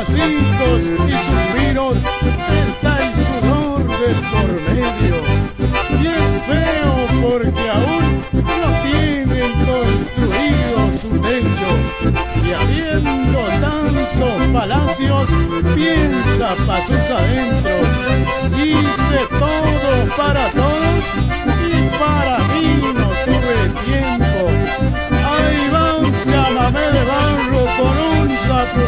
pasitos y suspiros está el sudor de por medio. Y es feo porque aún no tienen construido su techo. Y habiendo tantos palacios, piensa pa' sus adentros. Hice todo para todos y para mí no tuve tiempo. Ahí va un chamamé de barro con un sapo